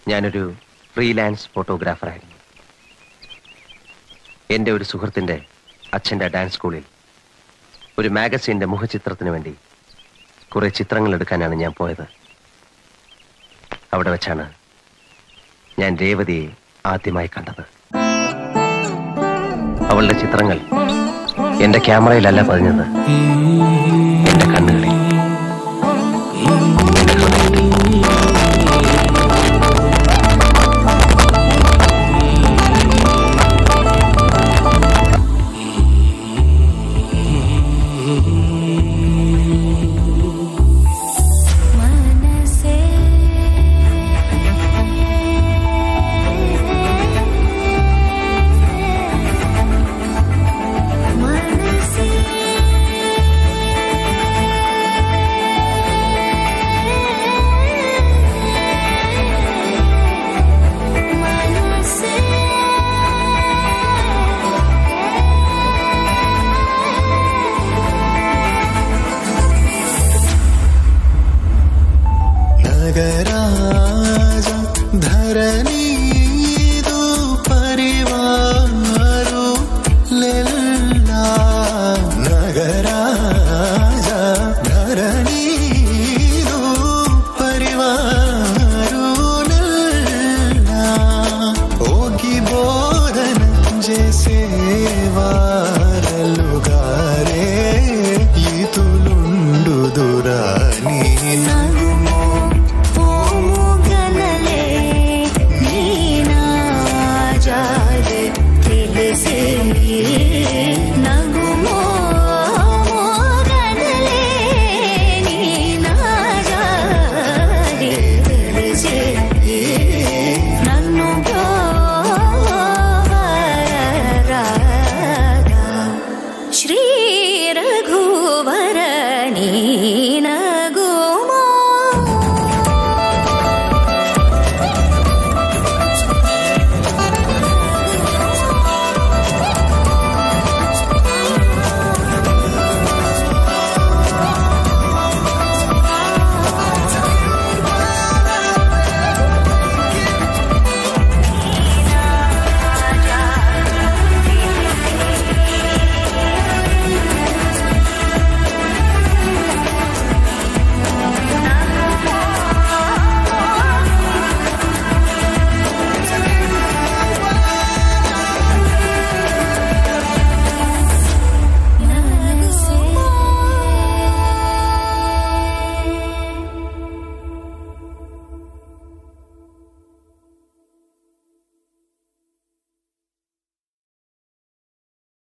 ഞാനൊരു ഫ്രീലാൻസ് ഫോട്ടോഗ്രാഫറായിരുന്നു. എൻ്റെ ഒരു സുഹൃത്തിൻ്റെ അച്ഛൻ്റെ ഡാൻസ് സ്കൂളിൽ ഒരു മാഗസീൻ്റെ മുഖചിത്രത്തിന് വേണ്ടി കുറേ ചിത്രങ്ങൾ എടുക്കാനാണ് ഞാൻ പോയത്. അവിടെ വെച്ചാണ് ഞാൻ രേവതിയെ ആദ്യമായി കണ്ടത്. അവളുടെ ചിത്രങ്ങൾ എൻ്റെ ക്യാമറയിലല്ല പതിഞ്ഞത്, എൻ്റെ കണ്ണുകളിൽ, എൻ്റെ ഹൃദയത്തിൽ. సేవారలుగారే ఈతులుండు దురాని